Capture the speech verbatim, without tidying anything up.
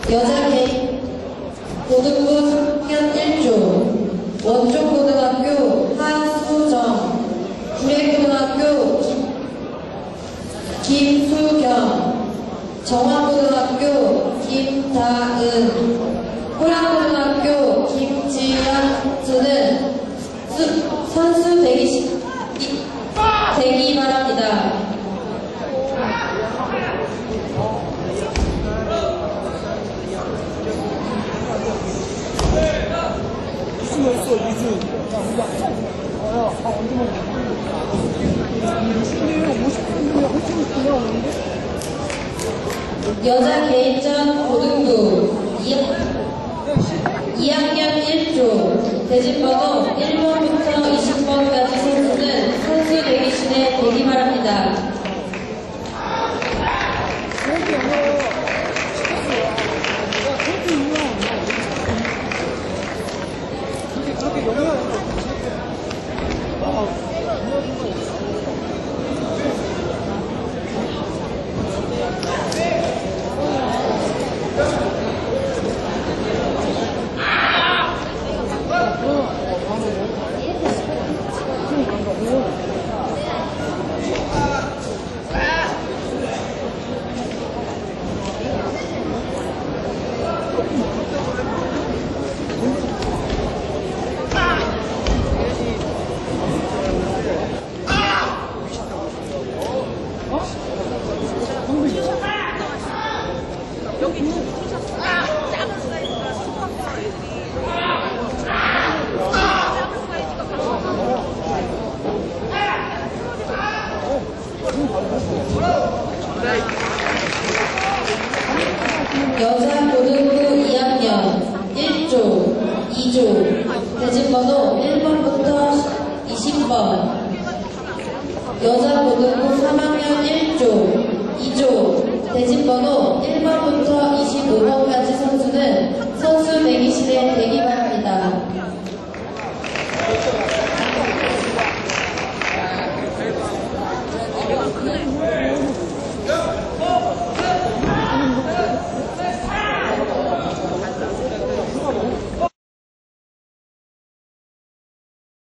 여자 개인 고등부 삼 학년 일 조 원종고등학교 하수정, 구례고등학교 김수경, 정화고등학교 김다은, 호랑고등학교 김지연 수는 선수 대기, 대기 바랍니다. 있어, 이승. 야, 아, 언제만 오십 분이면 훨씬 있구나. 여자 개인전 고등부 이 학년 일 조 대진번호 일 번부터 이십 번까지 선수는 선수 대기실에 대기 바랍니다. 여자 고등부 이 학년 일 조, 이 조 대진번호 일 번부터 이십 번, 여자 고등부 삼 학년 일 조, 이 조 대진번호